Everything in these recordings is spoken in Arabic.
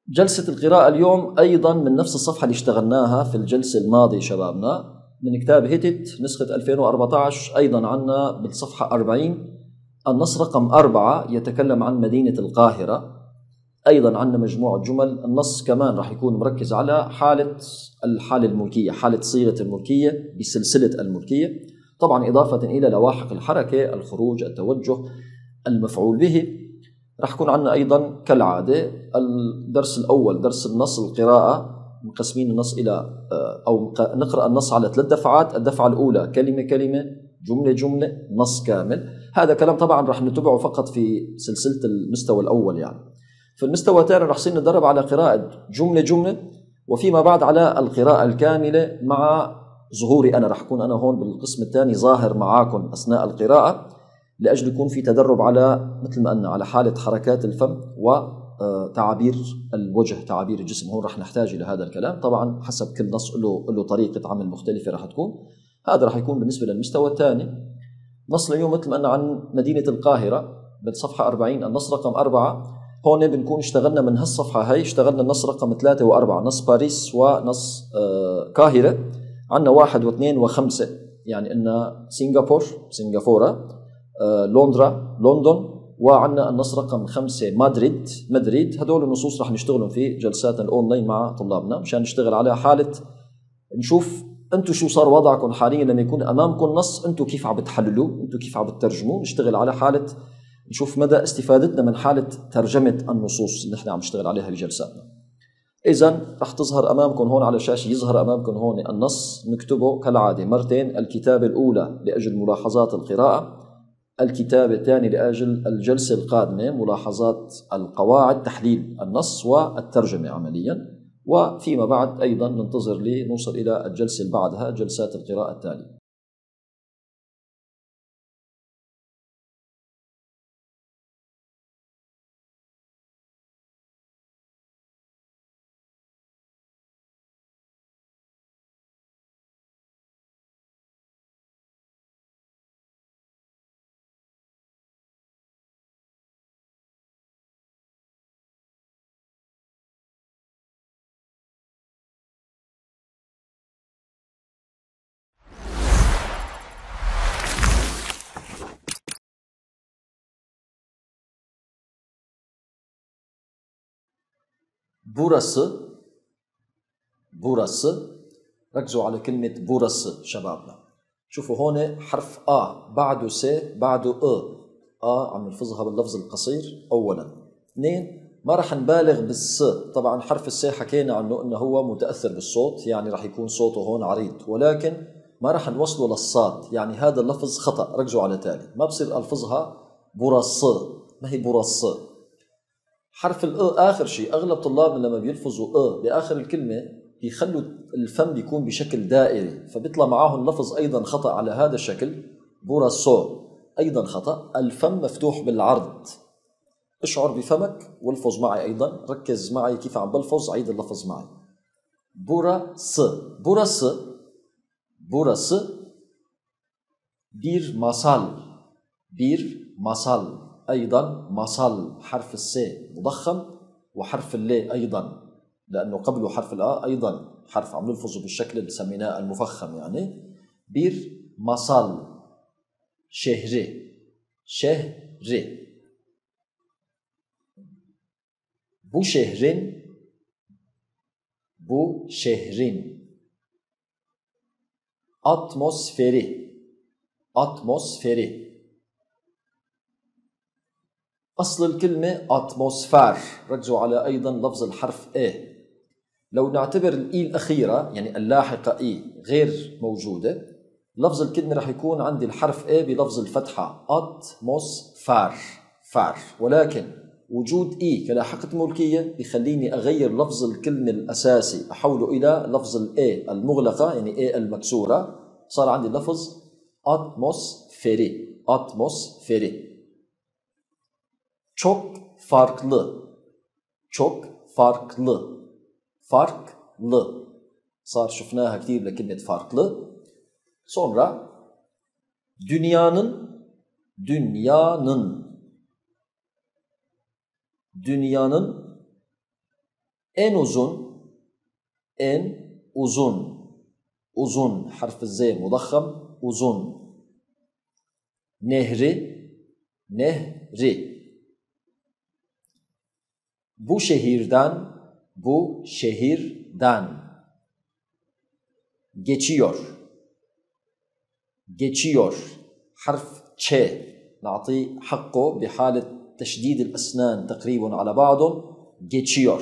جلسة القراءة اليوم أيضا من نفس الصفحة اللي اشتغلناها في الجلسة الماضية شبابنا، من كتاب هيتت نسخة 2014. أيضا عنا بالصفحة 40 النص رقم 4 يتكلم عن مدينة القاهرة. أيضا عنا مجموعة جمل. النص كمان راح يكون مركز على الحالة الملكية، حالة صيغة الملكية بسلسلة الملكية، طبعا إضافة إلى لواحق الحركة، الخروج، التوجه، المفعول به. راح يكون عندنا أيضا كالعادة الدرس الأول درس النص القراءة، مقسمين النص إلى أو نقرأ النص على 3 دفعات. الدفعة الأولى كلمة كلمة، جملة جملة، نص كامل. هذا كلام طبعا راح نتبعه فقط في سلسلة المستوى الأول. يعني في المستوى الثاني راح نصير ندرب على قراءة جملة جملة، وفيما بعد على القراءة الكاملة مع ظهوري أنا. راح أكون أنا هون بالقسم الثاني ظاهر معاكم أثناء القراءة، لأجل يكون في تدرب على مثل ما قلنا على حالة حركات الفم وتعابير الوجه، تعابير الجسم. هون رح نحتاج إلى هذا الكلام، طبعا حسب كل نص له طريقة عمل مختلفة رح تكون. هذا رح يكون بالنسبة للمستوى الثاني. نص اليوم مثل ما قلنا عن مدينة القاهرة بالصفحة 40 النص رقم 4. هون بنكون اشتغلنا من هالصفحة هاي، اشتغلنا النص رقم 3 و4، نص باريس ونص قاهرة. عنا 1 و2 و5، يعني إن سنغافورة، لندرا لندن، وعندنا النص رقم 5 مدريد. هدول النصوص رح نشتغلهم في جلساتنا الأونلاين مع طلابنا، مشان نشتغل على حالة نشوف أنتم شو صار وضعكم حاليا لما يكون أمامكم نص، أنتم كيف عم بتحللوه، أنتم كيف عم بتترجموه. نشتغل على حالة نشوف مدى استفادتنا من حالة ترجمة النصوص اللي نحن عم نشتغل عليها بجلساتنا. إذن رح تظهر أمامكم هون على الشاشة، يظهر أمامكم هون النص، نكتبه كالعادة مرتين. الكتابة الأولى لأجل ملاحظات القراءة، الكتابة الثانية لأجل الجلسة القادمة ملاحظات القواعد، تحليل النص والترجمة عمليا. وفيما بعد أيضا ننتظر لنوصل إلى الجلسة اللي بعدها، جلسات القراءة التالية. burası. ركزوا على كلمة burası شبابنا. شوفوا هون حرف بعده س بعده عم نلفظها باللفظ القصير أولا. 2 ما رح نبالغ بالس. طبعا حرف الس حكينا عنه انه هو متأثر بالصوت، يعني رح يكون صوته هون عريض، ولكن ما رح نوصله للصاد، يعني هذا اللفظ خطأ. ركزوا على تالي، ما بصير ألفظها burası، ما هي burası. حرف آخر شيء. أغلب طلابنا لما بيلفظوا بآخر الكلمة بيخلوا الفم بيكون بشكل دائري، فبيطلع معاهم لفظ أيضا خطأ على هذا الشكل. بوراسو أيضا خطأ، الفم مفتوح بالعرض. اشعر بفمك والفظ معي أيضا، ركز معي كيف عم بلفظ، عيد اللفظ معي. burası bir masal. أيضا masal حرف الس مضخم، وحرف اللي أيضا لأنه قبله حرف أيضا حرف عم نلفظه بالشكل اللي سميناه المفخم. يعني bir masal şehri bu şehrin atmosferi. أصل الكلمة أتموسفير. ركزوا على أيضا لفظ الحرف لو نعتبر الأخيرة يعني اللاحقة غير موجودة، لفظ الكلمة رح يكون عندي الحرف بلفظ الفتحة أتموسفير، ولكن وجود كلاحقة ملكية بيخليني أغير لفظ الكلمة الأساسي، أحوله إلى لفظ المغلقة، يعني المكسورة. صار عندي لفظ أتموسفيري. Çok farklı. صار شفناها كثير لكلمة farklı. Sonra dünyanın en uzun uzun harf Z mudakham uzun nehri bu şehirden geçiyor حرف ç نعطي حقه بحالة تشديد الأسنان تقريبا على بعضهم geçiyor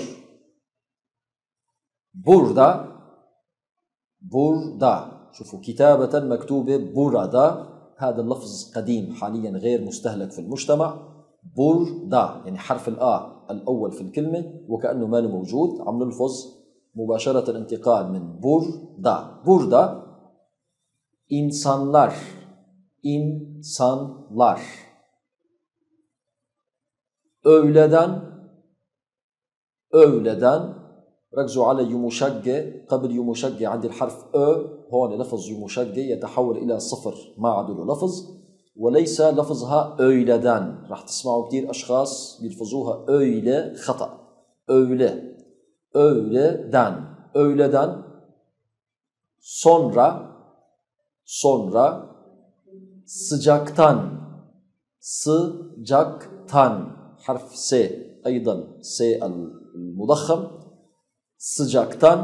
burada شوفوا كتابة مكتوبة burada هذا اللفظ قديم حاليا غير مستهلك في المجتمع burada يعني حرف الآ الأول في الكلمة وكأنه ما موجود عم نلفظ مباشرة انتقال من burada insanlar öğleden ركزوا على يمشجع قبل يمشجع عندي الحرف هون لفظ يمشجع يتحول إلى صفر ما عاد له لفظ وليس لفظها öğleden راح تسمعوا كثير أشخاص بيلفظوها öyle خطأ öğleden sonra sıcaktan harf S أيضا S المضخم sıcaktan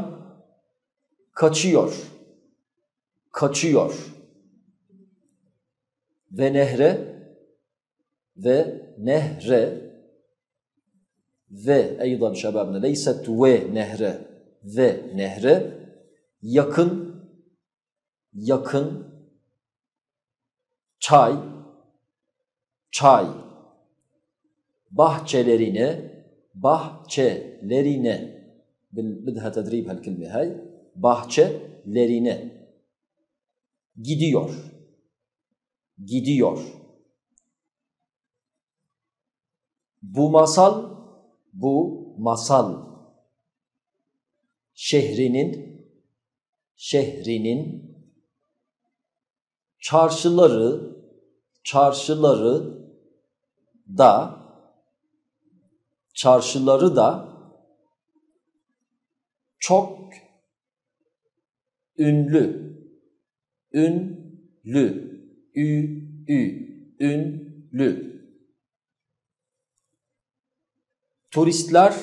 kaçıyor ve nehre ve أيضا شبابنا ليست ve nehre yakın çay bahçelerine بدها تدريب هالكلمة هاي bahçelerine gidiyor bu masal şehrinin çarşıları da çok ünlü turistler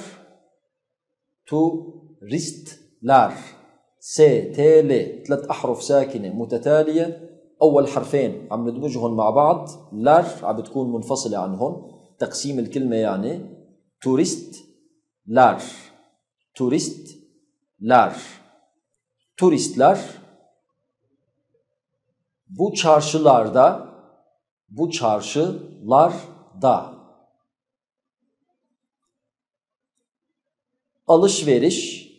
STL 3 أحرف ساكنة متتالية أول حرفين عم ندمجهم مع بعض لار عم بتكون منفصلة عنهم تقسيم الكلمة يعني turistler bu çarşılarda alışveriş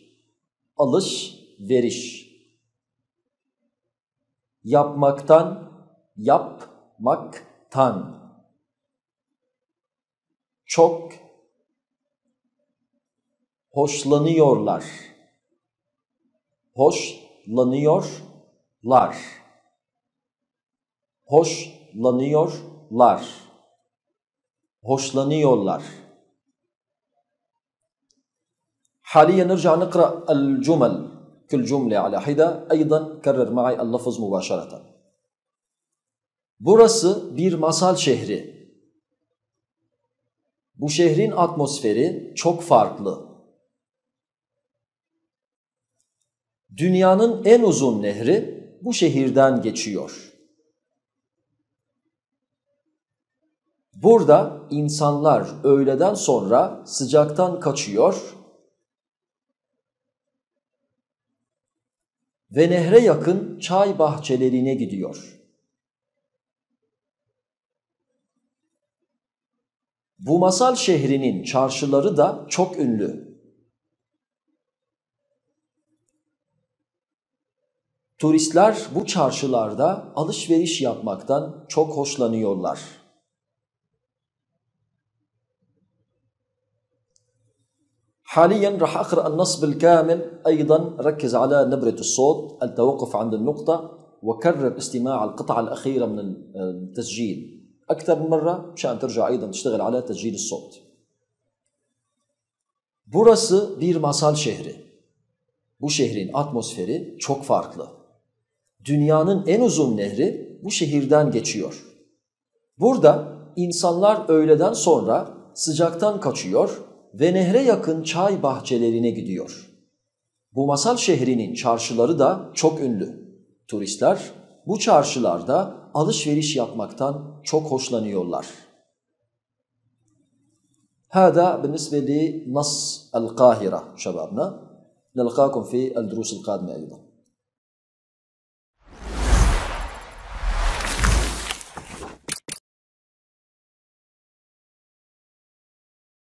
yapmaktan çok hoşlanıyorlar. حاليا نرجع نقرأ الجمل كل جملة على حدة أيضا كرر معي اللفظ مباشرة Burası bir masal şehri. Bu şehrin atmosferi çok farklı. Dünyanın en uzun nehri bu şehirden geçiyor. Burada insanlar öğleden sonra sıcaktan kaçıyor ve nehre yakın çay bahçelerine gidiyor. Bu masal şehrinin çarşıları da çok ünlü. Turistler bu çarşılarda alışveriş yapmaktan çok hoşlanıyorlar. حاليا راح أقرأ النص بالكامل أيضا ركز على نبرة الصوت التوقف عند النقطة وكرر استماع القطعة الأخيرة من التسجيل أكثر من مرة مشان ترجع أيضا تشتغل على تسجيل الصوت. Burası bir masal şehri. Bu şehrin atmosferi çok farklı. Dünyanın en uzun nehri bu şehirden geçiyor. Burada insanlar öğleden sonra sıcaktan kaçıyor ve nehre yakın çay bahçelerine gidiyor. Bu masal şehrinin çarşıları da çok ünlü. Turistler bu çarşılarda alışveriş yapmaktan çok hoşlanıyorlar. هذا بالنسبة لنص القاهرة شبابنا. نلقاكم في الدروس القادمة أيضا.